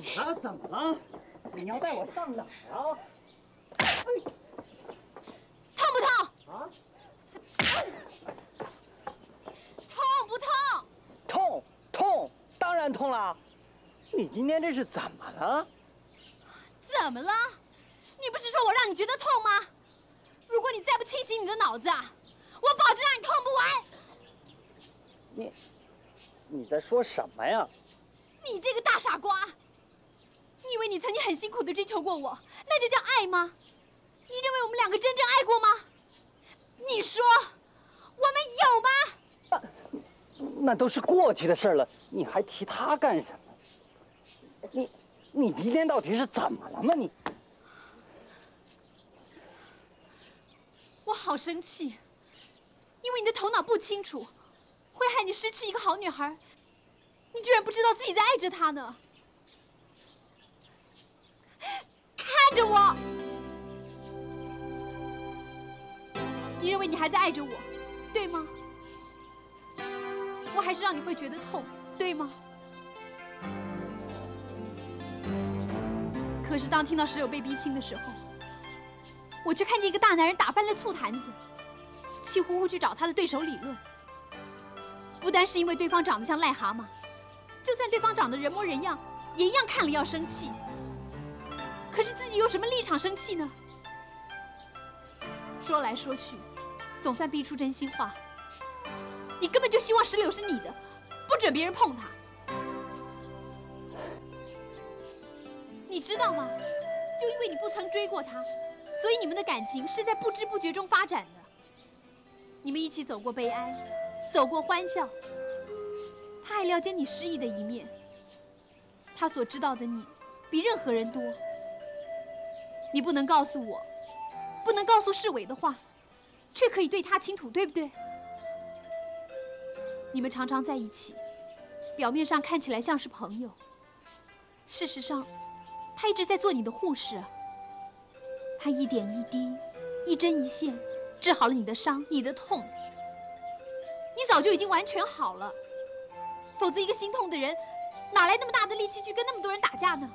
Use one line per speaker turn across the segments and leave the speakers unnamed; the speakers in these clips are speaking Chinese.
了？怎么了？你要带我上哪儿啊？
痛不痛？
啊？
痛不痛？
痛，当然痛啦！你今天这是怎么了？
怎么了？你不是说我让你觉得痛吗？如果你再不清醒你的脑子啊，我保证让你痛不完。
你在说什么呀？
你这个大傻瓜！你以为你曾经很辛苦地追求过我，那就叫爱吗？你认为我们两个真正爱过吗？你说，我们有吗？
那都是过去的事了，你还提他干什么？你今天到底是怎么了吗？你？
我好生气，因为你的头脑不清楚，会害你失去一个好女孩。你居然不知道自己在爱着她呢！看着我，你认为你还在爱着我，对吗？我还是让你会觉得痛，对吗？可是当听到石榴被逼亲的时候，我却看见一个大男人打翻了醋坛子，气呼呼去找他的对手理论。不单是因为对方长得像癞蛤蟆，就算对方长得人模人样，也一样看了要生气。可是自己有什么立场生气呢？说来说去，总算逼出真心话。你根本就希望石榴是你的，不准别人碰它。你知道吗？就因为你不曾追过他，所以你们的感情是在不知不觉中发展的。你们一起走过悲哀，走过欢笑。他还了解你失意的一面，他所知道的你比任何人多。你不能告诉我，不能告诉世伟的话，却可以对他倾吐，对不对？你们常常在一起，表面上看起来像是朋友，事实上，他一直在做你的护士啊。他一点一滴，一针一线，治好了你的伤，你的痛。你早就已经完全好了，否则一个心痛的人，哪来那么大的力气去跟那么多人打架呢？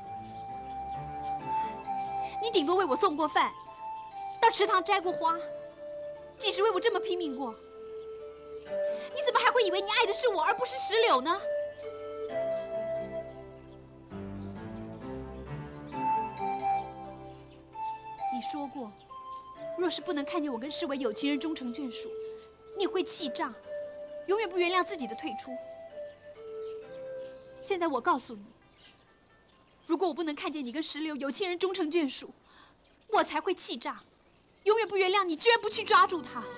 你顶多为我送过饭，到池塘摘过花，几时为我这么拼命过？你怎么还会以为你爱的是我，而不是石榴呢？你说过，若是不能看见我跟世伟有情人终成眷属，你会气炸，永远不原谅自己的退出。现在我告诉你，如果我不能看见你跟石榴有情人终成眷属，我才会气炸，永远不原谅你居然不去抓住他。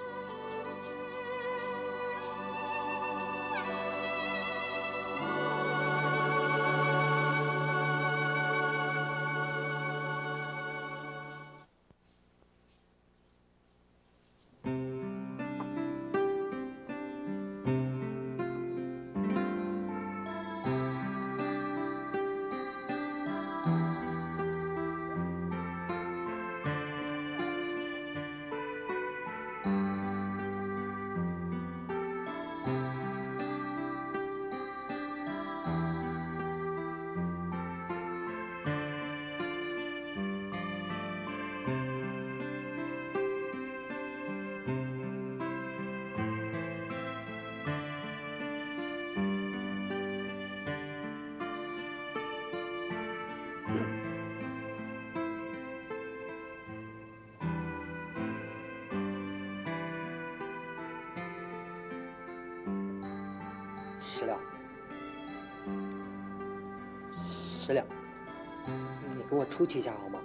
石榴，你跟我出去一下好吗？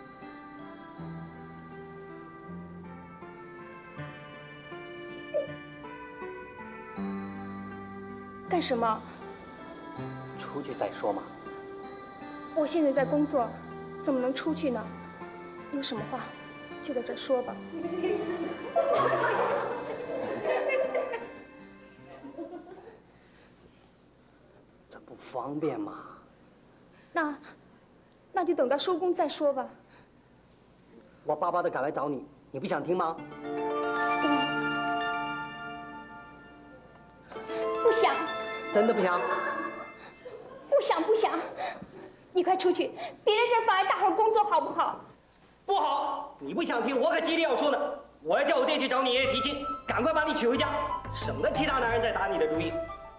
干什么？
出去再说嘛。
我现在在工作，怎么能出去呢？有什么话就在这说吧。
这不方便嘛。
那就等到收工再说吧。
我巴巴的赶来找你，你不想听吗？
不想。
真的不想？
不想。 你快出去，别在这儿妨碍大伙儿工作，好不好？
不好！你不想听，我可急着要说呢。我要叫我爹去找你爷爷提亲，赶快把你娶回家，省得其他男人再打你的主意。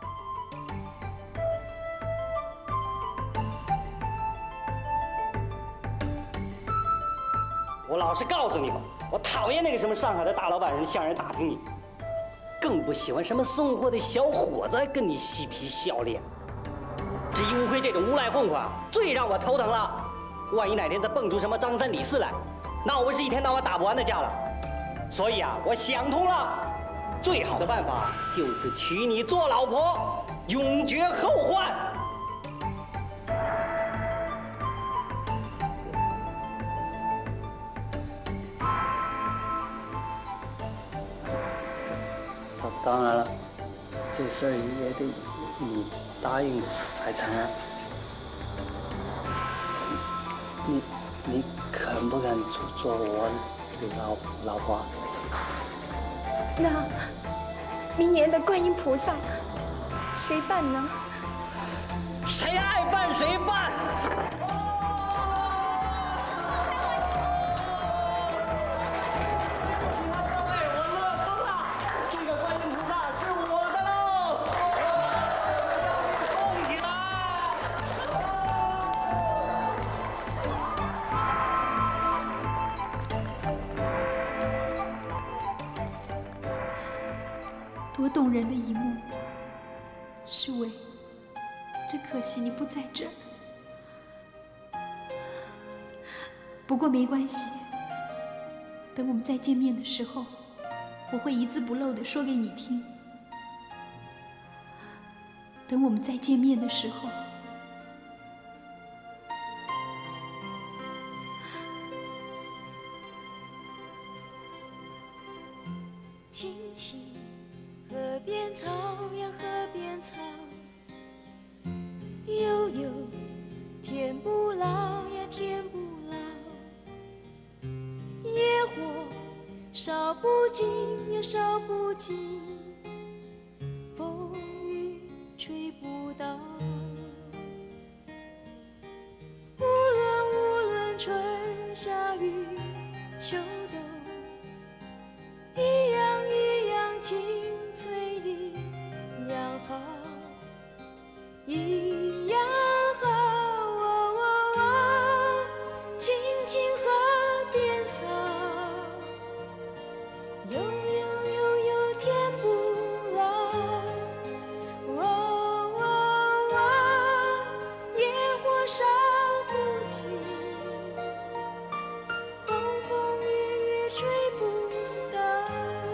我老实告诉你吧，我讨厌那个什么上海的大老板向人打听你，更不喜欢什么送货的小伙子跟你嬉皮笑脸。至于乌龟这种无赖混混，最让我头疼了。万一哪天再蹦出什么张三李四来，那我不是一天到晚打不完的架了。所以啊，我想通了，最好的办法就是娶你做老婆，永绝后患。当然了，这事儿也得你答应才成啊。你肯不肯做我的老婆？
那明年的观音菩萨谁办呢？
谁爱办谁办。
多动人的一幕，世伟，真可惜你不在这儿。不过没关系，等我们再见面的时候，我会一字不漏地说给你听。等我们再见面的时候，
青青河边草呀河边草，悠悠天不老呀天不老，野火烧不尽呀烧不尽，风雨吹不倒。无论春夏雨秋冬，一样青翠的样好，一样好。青青河边草，悠悠天不老。野火烧不尽，风雨吹不倒。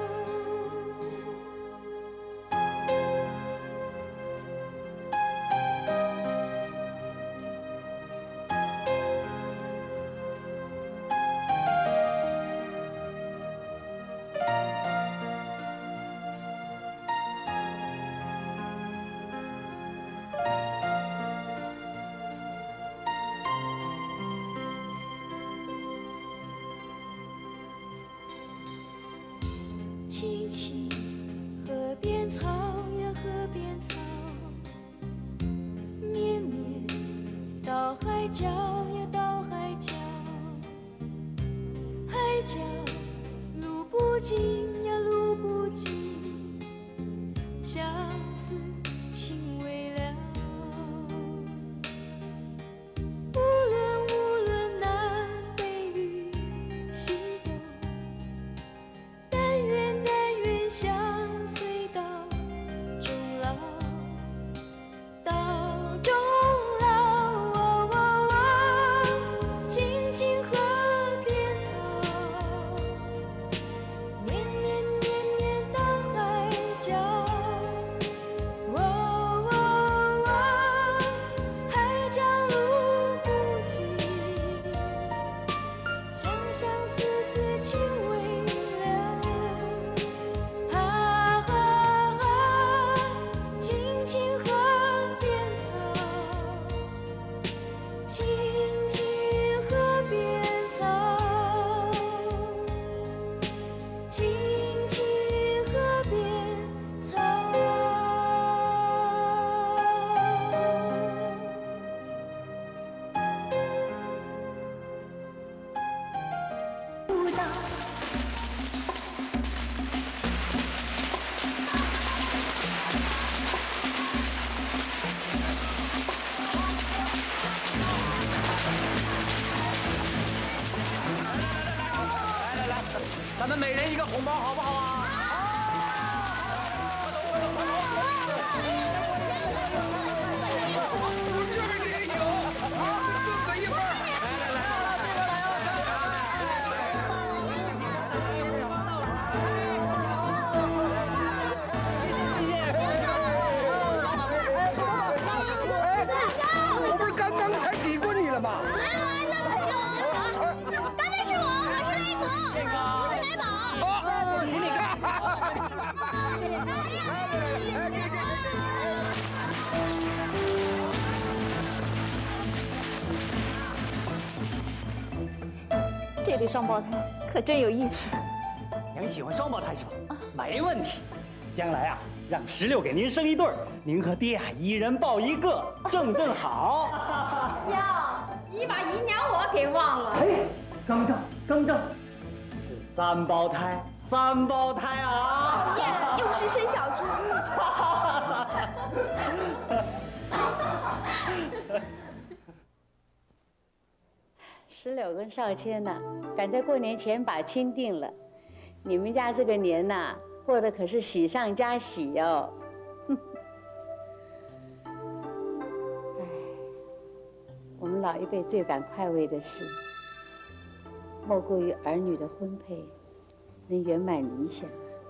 青青河边草呀河边草，绵绵到海角呀到海角，海角路不尽呀路不尽，相思情未了。无论南北与西东，但愿相随到终老，到终老。青青河边草，绵绵到海角，
这对双胞胎可真有意思。
娘喜欢双胞胎是吧？没问题。将来啊，让16给您生一对儿，您和爹啊一人抱一个，正好。
哟，你把姨娘我给忘了。
哎，更正，是3胞胎，3胞胎啊！
耶，又不是生小猪。
16跟少谦呢，赶在过年前把亲定了。你们家这个年呐，过得可是喜上加喜哦。哎，我们老一辈最感快慰的事，莫过于儿女的婚配能圆满理想。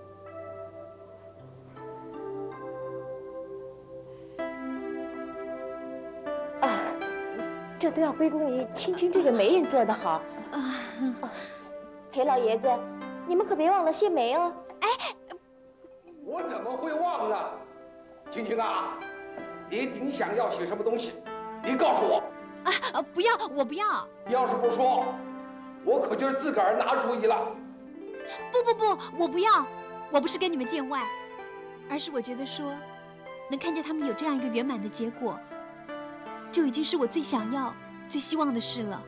这都要归功于青青这个媒人做得好啊！裴老爷子，你们可别忘了谢媒哦。哎，
我怎么会忘了？青青啊，你想要写什么东西？你告诉我。
不要，我不要。
要是不说，我可就是自个儿拿主意了。
不，我不要。我不是跟你们见外，而是我觉得说，能看见他们有这样一个圆满的结果，就已经是我最想要、最希望的事了。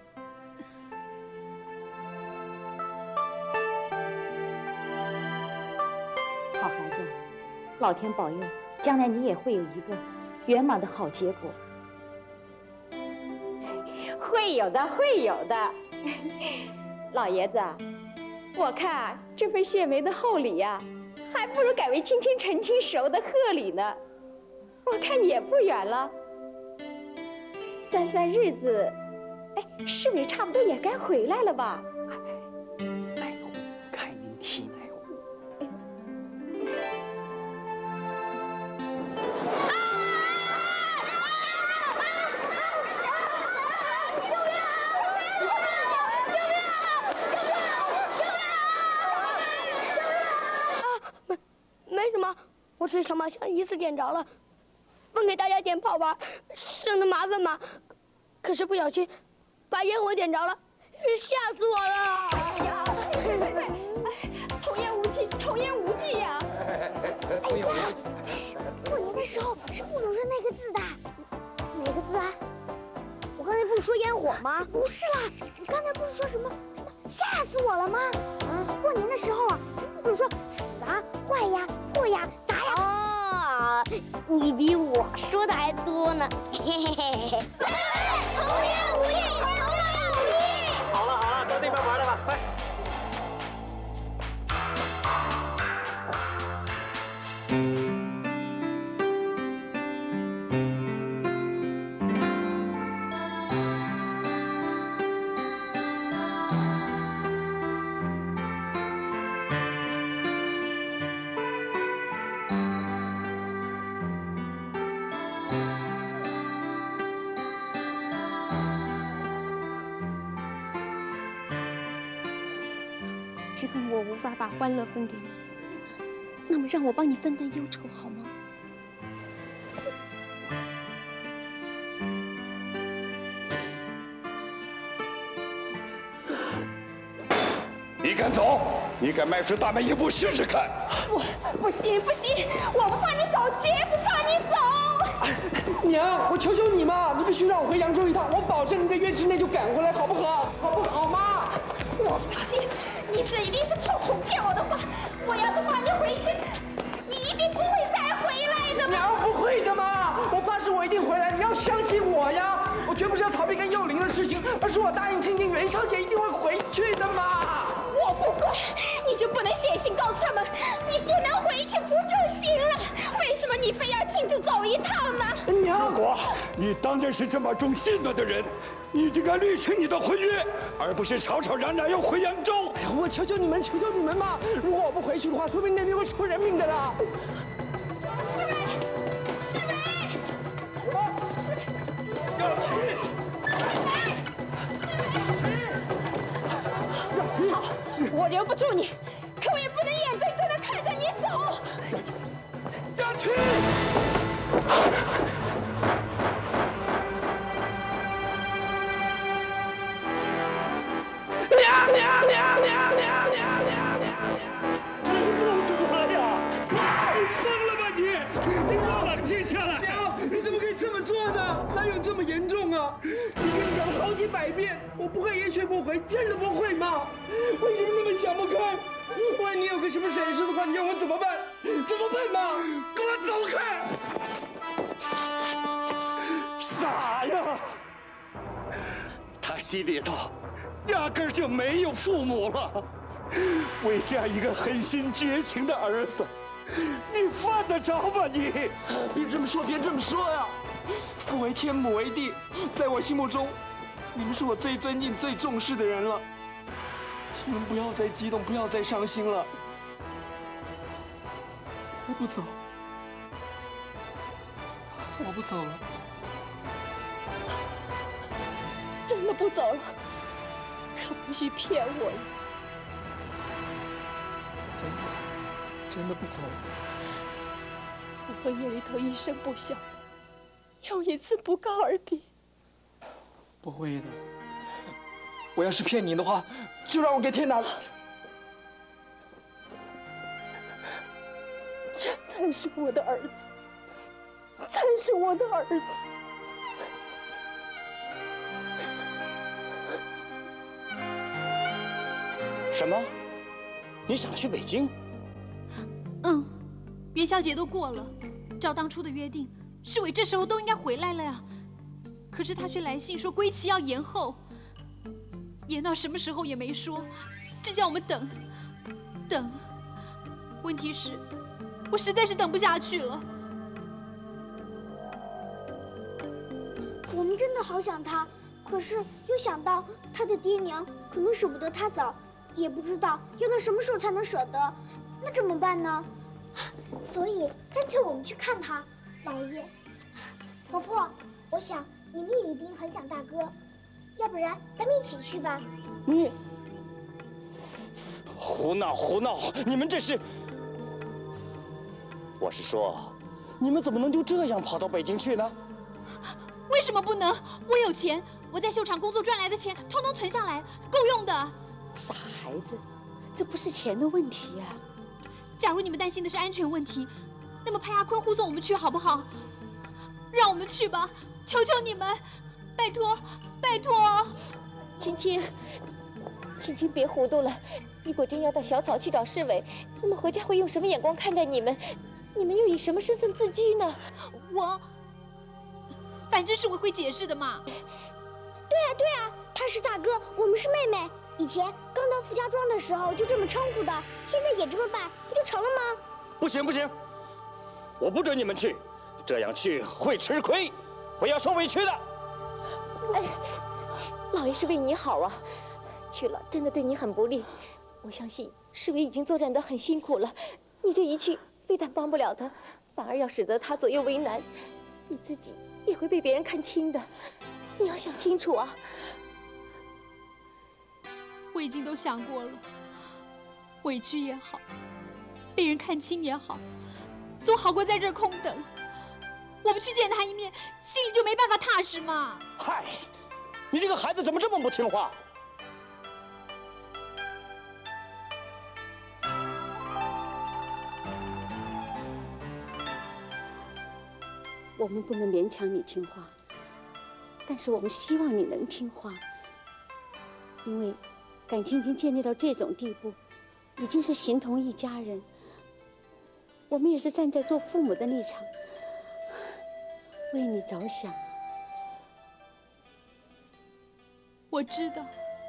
好孩子，老天保佑，将来你也会有一个圆满的好结果。
会有的，会有的。老爷子，我看这份谢媒的厚礼呀，还不如改为青青成亲时候的贺礼呢。我看也不远了。算日子，哎，世伟差不多也该回来了吧？
奶壶，看您提奶壶。
没什么，我只是想把香一次点着了，分给大家点泡吧，省得麻烦嘛。可是不小心把烟火点着了，吓死我了！哎呀，童言无忌，童言无忌呀！
哎呀，过年的时候是不能说那个字的，哪个字啊？我刚才不是说烟火吗？不是啦，你刚才不是说什么吓死我了吗？啊，过年的时候啊，不是说死啊、坏呀、破呀、砸呀？哦，你比我说的还多呢。嘿嘿嘿嘿。童言无忌，童言无忌。
好了，到那边玩来吧，快！
只恨我无法把欢乐分给你，那么让我帮你分担忧愁好吗？
你敢走？你敢迈出大门一步试试看？
不行，我不怕你走，绝不怕你走。
娘，我求求你嘛，你必须让我回扬州一趟，我保证1个月之内就赶回来，好不好？好不好嘛？
我不信，你这一定是炮轰骗我的话。我要是放你回去，你一定不会再回来的嘛。
娘，不会的嘛，我发誓我一定回来，你要相信我呀！我绝不是要逃避跟幼玲的事情，而是我答应青青元宵节一定会回去的嘛。
我不管，你就不能写信告诉他们，你不能回去不就行了？为什么你非要亲自走一趟呢？
娘，
如果你当真是这么重信念的人，你就该履行你的婚约，而不是吵吵嚷嚷要回扬州。
哎呀，我求求你们嘛！如果我不回去的话，说不定那边会出人命的啦。
世伟，
要去。
好，我留不住你，可我也不能眼睁睁地看着你走。
要去。
娘！ 你给我冷静下来！娘，你怎么可以这么做呢？哪有这么严重啊？你跟你讲了好几百遍，我不会一去不回，真的不会吗？为什么那么想不开？万一你有个什么闪失的话，你让我怎么办？怎么办嘛？给我走开！
傻呀！他心里头压根儿就没有父母了。为这样一个狠心绝情的儿子，你犯得着吗？你
别这么说，别这么说呀！父为天，母为地，在我心目中，你们是我最尊敬、最重视的人了。请你们不要再激动，不要再伤心了。我不走，我不走了。
真的不走了，可不许骗我呀！
真的不走了。
我和叶里头一声不响，又一次不告而别。
不会的，我要是骗你的话，就让我给天打了。
这才是我的儿子，才是我的儿子。
什么？你想去北京？
元宵节都过了，照当初的约定，世伟这时候都应该回来了呀。可是他却来信说归期要延后，延到什么时候也没说，只叫我们等。等。问题是，我实在是等不下去了。
我们真的好想他，可是又想到他的爹娘可能舍不得他走，也不知道要到什么时候才能舍得，那怎么办呢？所以干脆我们去看他。老爷、婆婆，我想你们也一定很想大哥，要不然咱们一起去吧。
你胡闹胡闹！你们这是……我是说，你们怎么能就这样跑到北京去呢？
为什么不能？我有钱，我在秀场工作赚来的钱，通通存下来，够用的。
傻孩子，这不是钱的问题呀。
假如你们担心的是安全问题，那么派阿坤护送我们去好不好？让我们去吧，求求你们，拜托，拜托！
青青，青青别糊涂了。如果真要带小草去找世伟，那么何家会用什么眼光看待你们？你们又以什么身份自居呢？
反正世伟会解释的嘛。
对啊，对啊，他是大哥，我们是妹妹。以前刚到傅家庄的时候就这么称呼的，现在也这么办，不就成了吗？
不行不行，我不准你们去，这样去会吃亏，会要受委屈的。
哎，老爷是为你好啊，去了真的对你很不利。我相信世伟已经作战得很辛苦了，你这一去，非但帮不了他，反而要使得他左右为难，你自己也会被别人看轻的。你要想清楚啊！
我已经都想过了，委屈也好，被人看轻也好，总好过在这儿空等。我不去见他一面，心里就没办法踏实嘛。
嗨，你这个孩子怎么这么不听话？
我们不能勉强你听话，但是我们希望你能听话，因为感情已经建立到这种地步，已经是形同一家人。我们也是站在做父母的立场，为你着想。
我知道，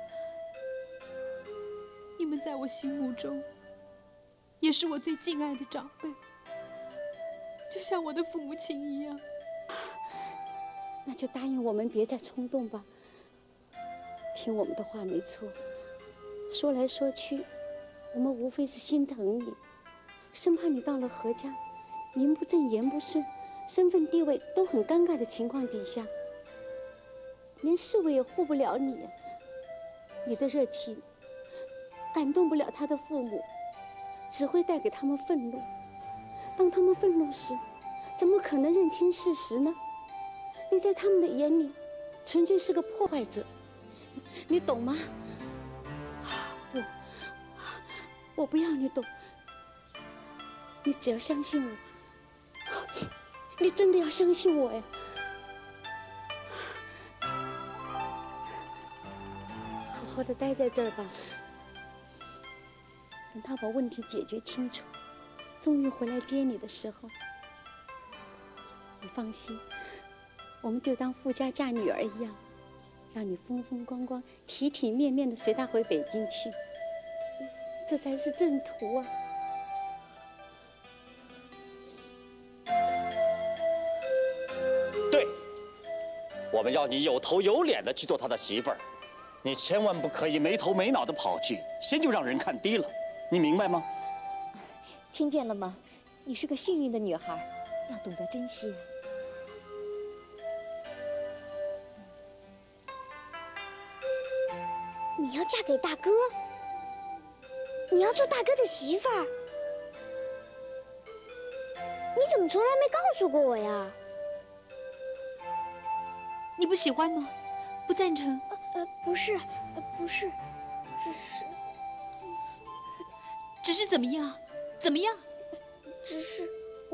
你们在我心目中也是我最敬爱的长辈，就像我的父母亲一样。
那就答应我们，别再冲动吧。听我们的话没错，说来说去，我们无非是心疼你，生怕你到了何家，名不正言不顺，身份地位都很尴尬的情况底下，连侍卫也护不了你。你的热情感动不了他的父母，只会带给他们愤怒。当他们愤怒时，怎么可能认清事实呢？你在他们的眼里，纯粹是个破坏者，你懂吗？不，我不要你懂，你只要相信我， 你真的要相信我呀！好好的待在这儿吧，等他把问题解决清楚，终于回来接你的时候，你放心，我们就当富家嫁女儿一样，让你风风光光、体体面面的随他回北京去，这才是正途啊！
对，我们要你有头有脸的去做他的媳妇儿，你千万不可以没头没脑的跑去，先就让人看低了，你明白吗？
听见了吗？你是个幸运的女孩，要懂得珍惜。
你要嫁给大哥？你要做大哥的媳妇儿？你怎么从来没告诉过我呀？
你不喜欢吗？不赞成？
不是，
只是怎么样？怎么样？
只是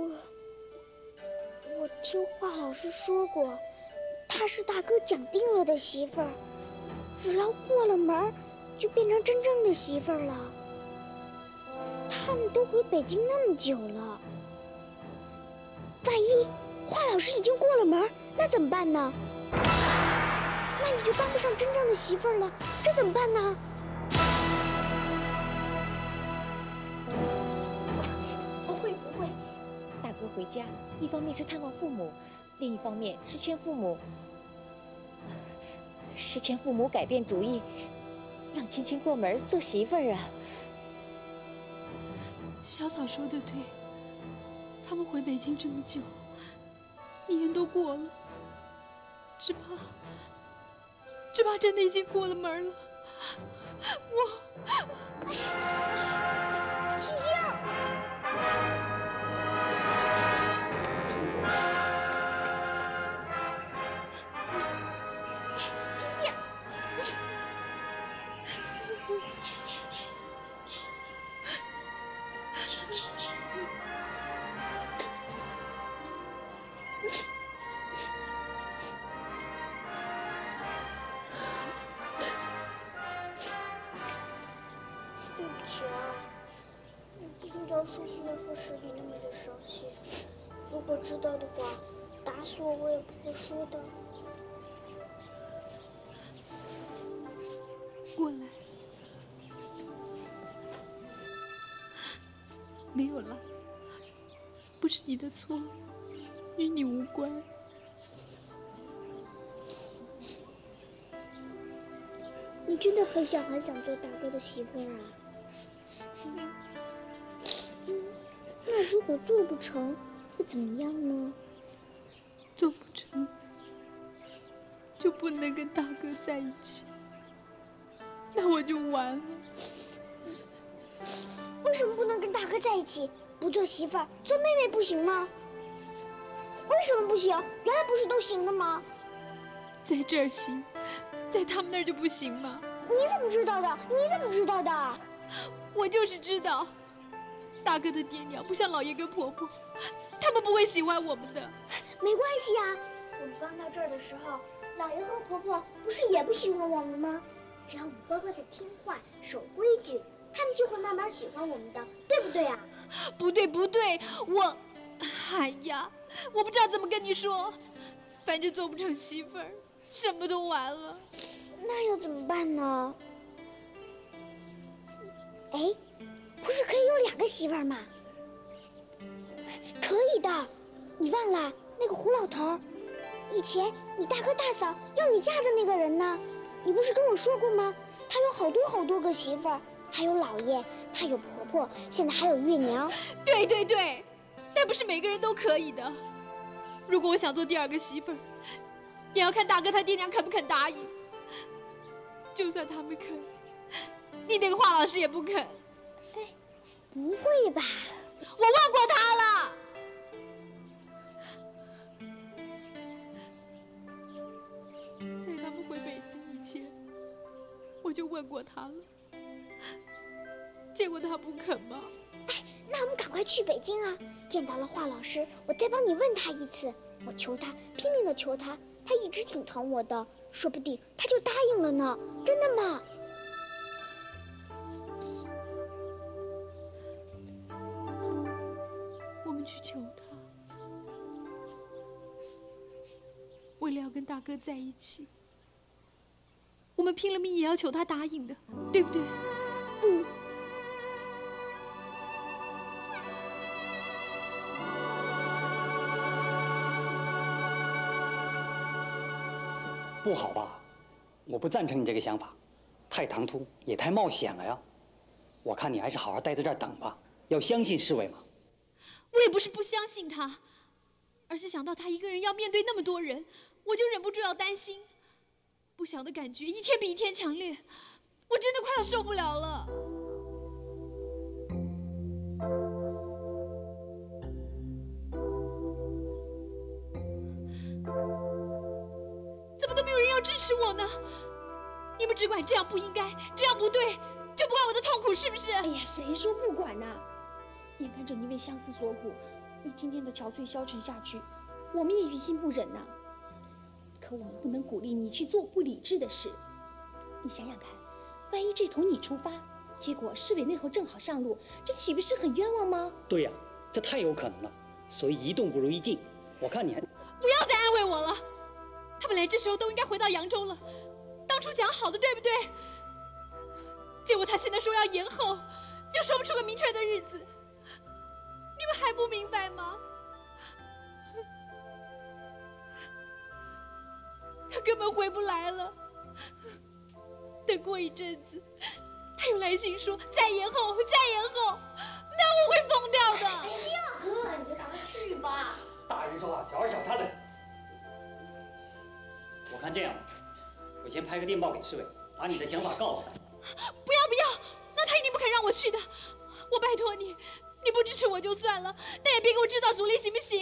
我听华老师说过，她是大哥讲定了的媳妇儿，只要过了门就变成真正的媳妇儿了。他们都回北京那么久了，万一华老师已经过了门，那怎么办呢？那你就当不上真正的媳妇儿了，这怎么办呢？
不会，大哥回家，一方面是探望父母，另一方面是劝父母改变主意，让青青过门做媳妇儿啊。
小草说的对，他们回北京这么久，一年都过了，只怕真的已经过了门了。
青青，青青，对不起啊，我不知道叔父会和师弟那么的伤心。如果知道的话，打死我也不会说的。
过来，没有了，不是你的错，与你无关。
你真的很想做大哥的媳妇儿啊？那如果做不成，会怎么样呢？
做不成，就不能跟大哥在一起，那我就完了。
为什么不能跟大哥在一起？不做媳妇儿，做妹妹不行吗？为什么不行？原来不是都行的吗？
在这儿行，在他们那儿就不行吗？
你怎么知道的？你怎么知道的？
我就是知道，大哥的爹娘不像老爷跟婆婆，他们不会喜欢我们的。
没关系呀，我们刚到这儿的时候，老爷和婆婆不是也不喜欢我们吗？只要我们乖乖的听话、守规矩，他们就会慢慢喜欢我们的，对不对啊？
不对，哎呀，我不知道怎么跟你说，反正做不成媳妇儿，什么都完了。
那又怎么办呢？哎，不是可以有2个媳妇儿吗？可以的，你忘了那个胡老头？以前你大哥大嫂要你嫁的那个人呢？你不是跟我说过吗？他有好多个媳妇儿，还有老爷，他有婆婆，现在还有月娘。
对，但不是每个人都可以的。如果我想做第2个媳妇儿，也要看大哥他爹娘肯不肯答应。就算他们肯，你那个华老师也不肯。
哎，不会吧？
我问过他了。在他们回北京以前，我就问过他了，结果他不肯嘛。
哎， 那我们赶快去北京啊！见到了华老师，我再帮你问他一次。我求他，拼命的求他，他一直挺疼我的，说不定他就答应了呢。真的吗？
我们去求他，为了要跟大哥在一起，我们拼了命也要求他答应的，对不对？
嗯。
不好吧？我不赞成你这个想法，太唐突也太冒险了呀。我看你还是好好待在这儿等吧，要相信侍卫嘛。
我也不是不相信他，而是想到他一个人要面对那么多人，我就忍不住要担心。不祥的感觉一天比一天强烈，我真的快要受不了了。怎么都没有人要支持我呢？你们只管这样不应该，这样不对，就不管我的痛苦，是不是？
哎呀，谁说不管呢？眼看着你为相思所苦，一天天的憔悴消沉下去，我们也于心不忍呐。可我们不能鼓励你去做不理智的事。你想想看，万一这头你出发，结果侍卫那头正好上路，这岂不是很冤枉吗？
对呀，这太有可能了。所以一动不如一静。我看你还
不要再安慰我了。他本来这时候都应该回到扬州了，当初讲好的，对不对？结果他现在说要延后，又说不出个明确的日子，你们还不明白吗？他根本回不来了。等过一阵子，他又来信说再延后，再延后，那我会疯掉的。
晶晶，哥，你就赶快去吧。
大人说话，小孩少插嘴。我看这样吧，我先拍个电报给侍卫，把你的想法告诉他。
不要不要，那他一定不肯让我去的。我拜托你，你不支持我就算了，但也别给我制造阻力，行不行？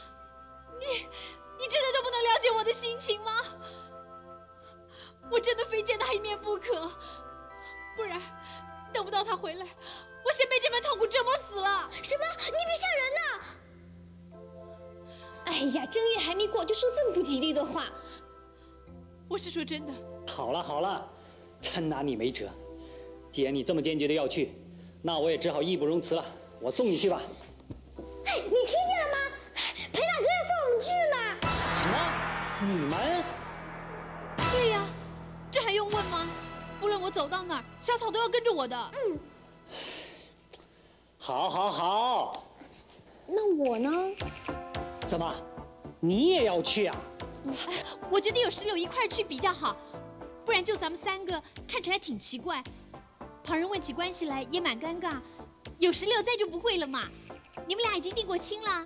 你真的都不能了解我的心情吗？我真的非见他一面不可，不然等不到他回来，我先被这份痛苦折磨死了。
什么？你别吓人呐！
哎呀，正月还没过就说这么不吉利的话。
我是说真的。
好了好了，真拿你没辙。既然你这么坚决的要去，那我也只好义不容辞了。我送你去吧。
哎，你听见了吗？裴大哥要送我们去呢。
什么？你们？
对呀，这还用问吗？不论我走到哪儿，小草都要跟着我的。
嗯。
好，好，好。
那我呢？
怎么，你也要去啊？
我觉得有石榴一块去比较好，不然就咱们三个看起来挺奇怪，旁人问起关系来也蛮尴尬。有石榴在就不会了嘛。你们俩已经定过亲了。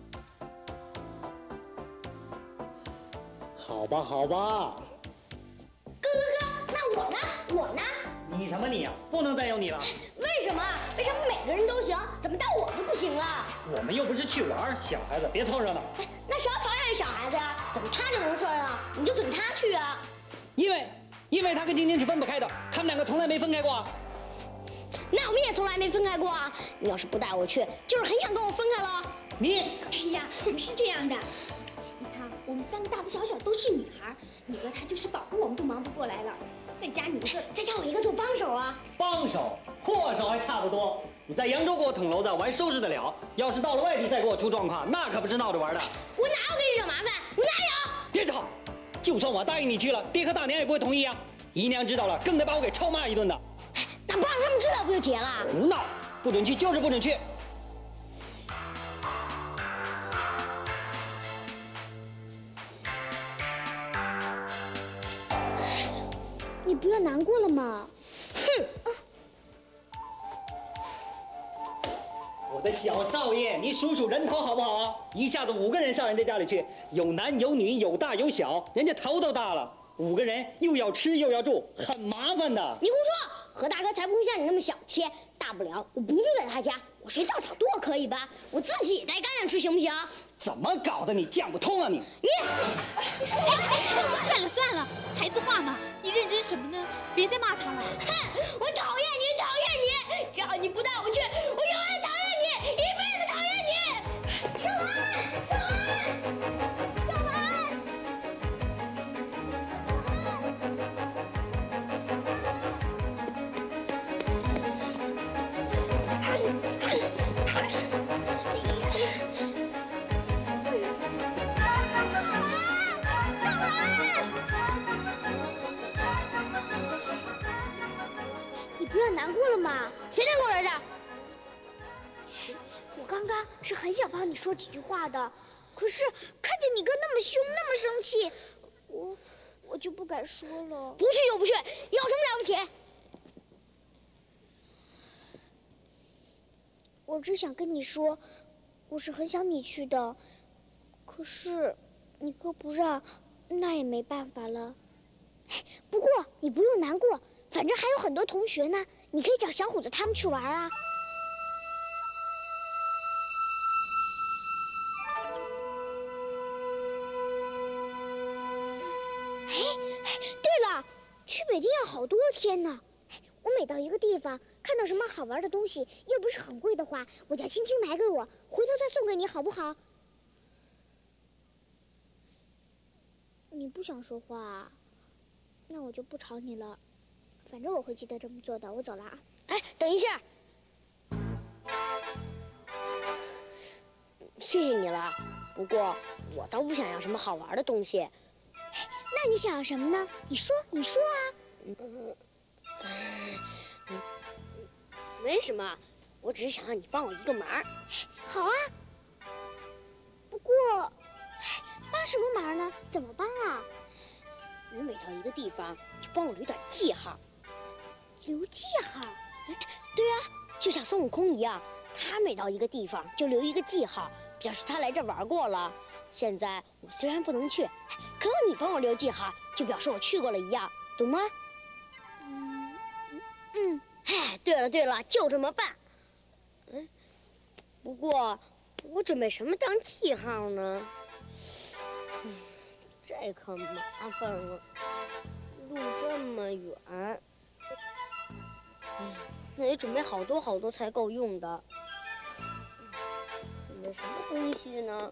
好吧，好吧。
哥，那我呢？我呢？
你什么你呀？不能再有你了。
为什么？为什么每个人都行，怎么到我就不行了？
我们又不是去玩，小孩子别凑热闹。
那小草也是小孩子呀，怎么他就能凑热闹，你就准他去啊？
因为他跟晶晶是分不开的，他们两个从来没分开过。
那我们也从来没分开过啊！你要是不带我去，就是很想跟我分开了。
你，
哎呀，不是这样的。你看，我们三个大大小小都是女孩，你和他就是保护我们都忙不过来了，再加你一个，
再加我一个做帮手啊！
帮手、祸首还差不多。你在扬州给我捅娄子，我还收拾得了；要是到了外地再给我出状况，那可不是闹着玩的。
我哪有给你惹麻烦？我哪有？
别吵！就算我答应你去了，爹和大娘也不会同意啊。姨娘知道了，更得把我给臭骂一顿的。
那不让他们知道不就结了？
胡闹！不准去就是不准去。
你不要难过了嘛。哼！
我的小少爷，你数数人头好不好啊？一下子5个人上人家家里去，有男有女，有大有小，人家头都大了。5个人又要吃又要住，很麻烦的。
你胡说！何大哥才不会像你那么小气，大不了我不住在他家，我睡稻草垛可以吧？我自己带干粮吃行不行？
怎么搞的？你讲不通啊你！
算了算了，孩子话嘛，你认真什么呢？别再骂他了。
哼！我讨厌你，讨厌你！只要你不带我去，我永远讨厌你！ 说几句话的。可是看见你哥那么凶，那么生气，我就不敢说了。
不去就不去，有什么了不起？
我只想跟你说，我是很想你去的，可是你哥不让，那也没办法了。不过你不用难过，反正还有很多同学呢，你可以找小虎子他们去玩啊。对了，去北京要好多天呢。我每到一个地方，看到什么好玩的东西，又不是很贵的话，我叫青青买给我，回头再送给你，好不好？你不想说话啊？那我就不吵你了。反正我会记得这么做的。我走了啊。
哎，等一下，谢谢你了。不过我倒不想要什么好玩的东西。
那你想要什么呢？你说啊。
没什么，我只是想让你帮我一个忙。
好啊。不过，帮什么忙呢？怎么帮啊？
你每到一个地方，就帮我留点记号。
留记号？
对啊，就像孙悟空一样，他每到一个地方就留一个记号，表示他来这玩过了。现在我虽然不能去，可有你帮我留记号，就表示我去过了一样，懂吗？哎，对了，就这么办。不过我准备什么当记号呢？这可麻烦了，路这么远，那得准备好多才够用的。准备什么东西呢？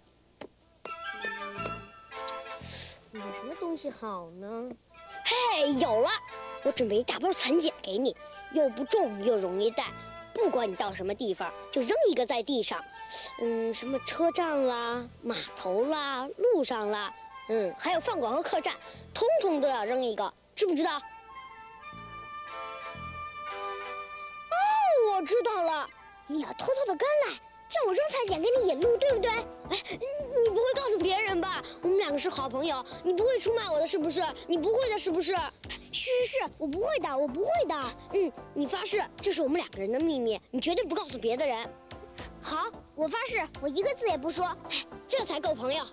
准备什么东西好呢？嘿，有了！我准备一大包蚕茧给你，又不重又容易带，不管你到什么地方，就扔一个在地上。什么车站啦、码头啦、路上啦，还有饭馆和客栈，统统都要扔一个，知不知道？
哦，我知道了，你要偷偷的跟来，叫我扔蚕茧给你引路，对不对？
哎，你不会告诉别人吧？我们两个是好朋友，你不会出卖我的是不是？你不会的是不是？
是，我不会的，我不会的。
你发誓，这是我们两个人的秘密，你绝对不告诉别的人。
好，我发誓，我一个字也不说，
这才够朋友。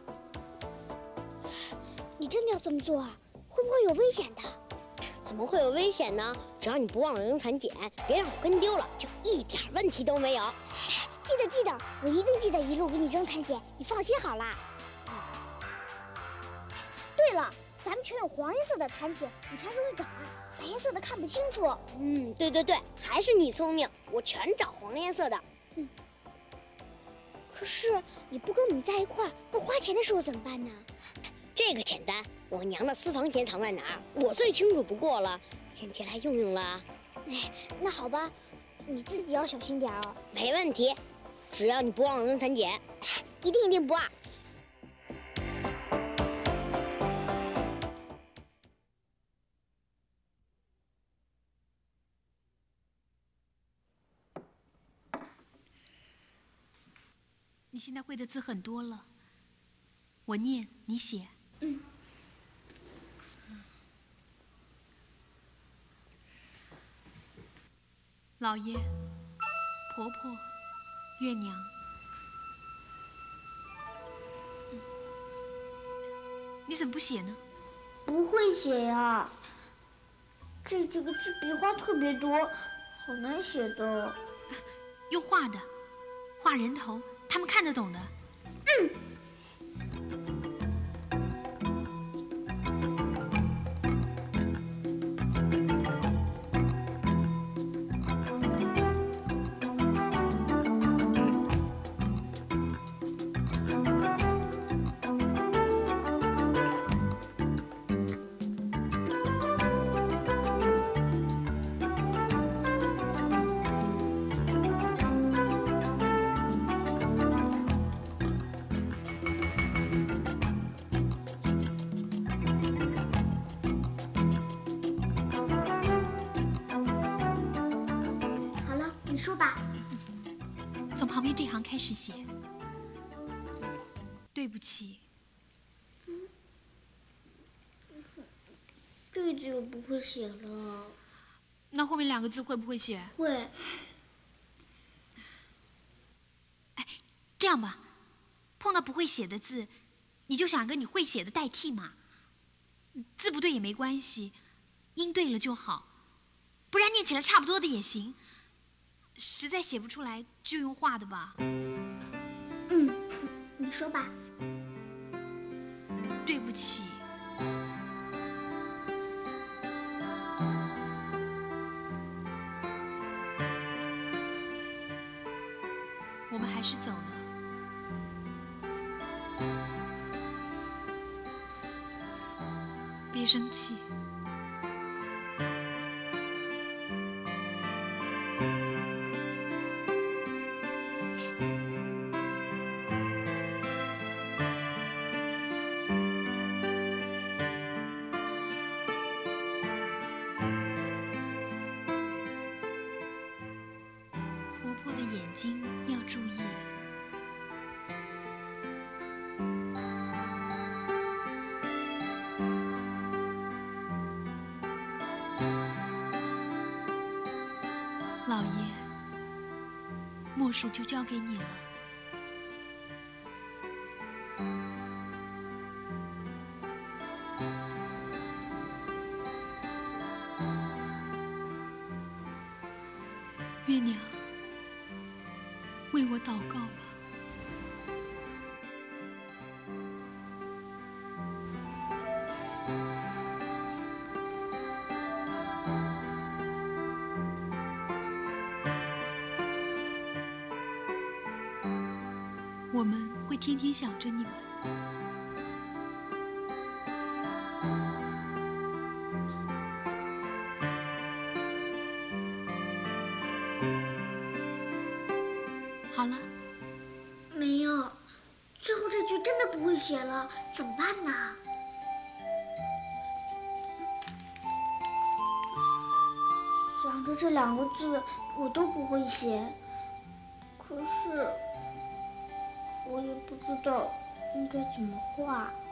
你真的要这么做啊？会不会有危险的？
怎么会有危险呢？只要你不忘了扔蚕茧，别让我跟丢了，就一点问题都没有。
记得，我一定记得一路给你扔蚕茧，你放心好啦。对了，咱们全用黄颜色的蚕茧，你才容易找啊，白颜色的看不清楚。
对，还是你聪明，我全找黄颜色的。
可是你不跟我们在一块儿，那花钱的时候怎么办呢？
这个简单，我娘的私房钱藏在哪儿，我最清楚不过了，先借来用用了。
那好吧，你自己要小心点哦。
没问题，只要你不忘了扔蚕茧，
一定不忘。
你现在会的字很多了，我念你写。老爷、婆婆、月娘。你怎么不写呢？
不会写呀，这个字笔画特别多，好难写的。
用画的，画人头，他们看得懂的。
好了，你说吧。
从旁边这行开始写。 对不起。
这个字我不会写了。
那后面2个字会不会写？
会。
哎，这样吧，碰到不会写的字，你就想跟你会写的代替嘛。字不对也没关系，音对了就好，不然念起来差不多的也行。实在写不出来，就用画的吧。
你说吧。
对不起。我们还是走了。别生气。活泼的眼睛要注意。老爷，默数就交给你了。月娘，为我祷告吧。我们会天天想着你们。好了。
没有，最后这句真的不会写了，怎么办呢？想着这2个字我都不会写，可是我也不知道应该怎么画。